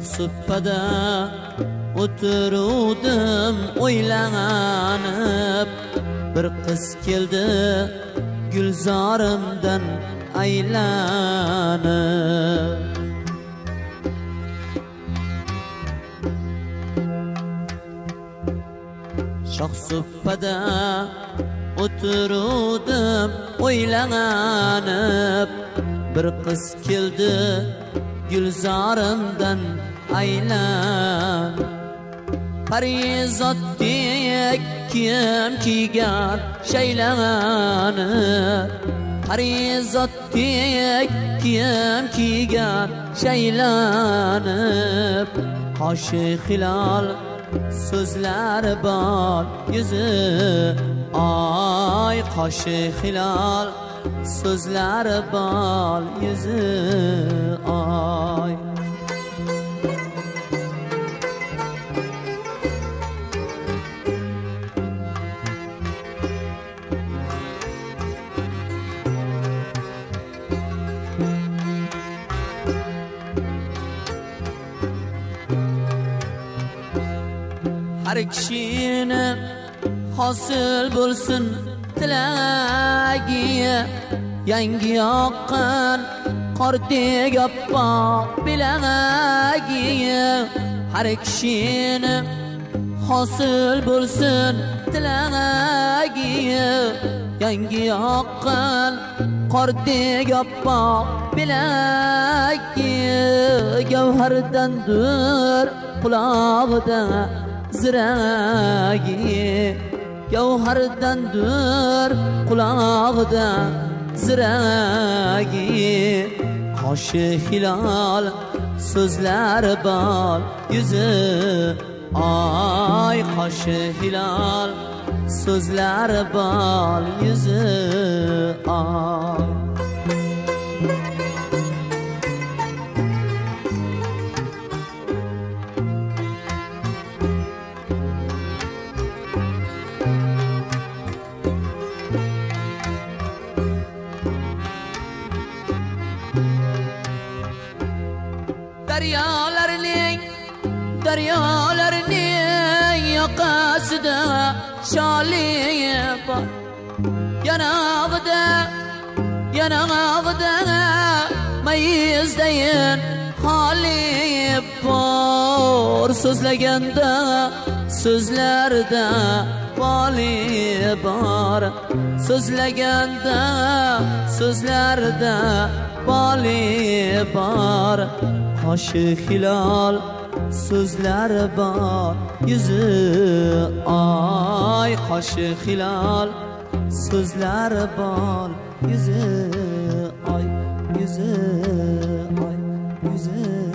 suppada o'tiruvdim o'ylanib, bir qiz keldi gulzorimdan aylanib. Shohsupada o'tiruvdim o'ylanib, bir qiz keldi gulzorimdan aylanib. Parizotdek kiyim kiygan shaylanib, parizotdek kiyim kiygan shaylanib. Qoshi hilol so'zlari bor yuzi, ay qoshi hilol so'zlari bor yuzi, ay. Har kishini hosil bo'lsin tilagi, yangi yoqqan qordek oppoq bilagi. Har kishini hosil bo'lsin tilagi, yangi yoqqan qordek oppoq bilagi. Gavhardandir qulog'ida ziragi, gavhardandir qulog'ida ziragi. Qoshi hilol so'zlari bor yuzi, ay qoshi hilol so'zlari bor yuzi, ay. Daryolarning yoqasida sholi bor, yanog'ida mayizdayin holi bor. So'zlaganda so'zlarda boli bor, so'zlaganda so'zlarda boli bor. Qoshi hilol so'zlari bor yuzi, ay qoshi hilol so'zlari bor yuzi, ay yuzi, ay yuzi.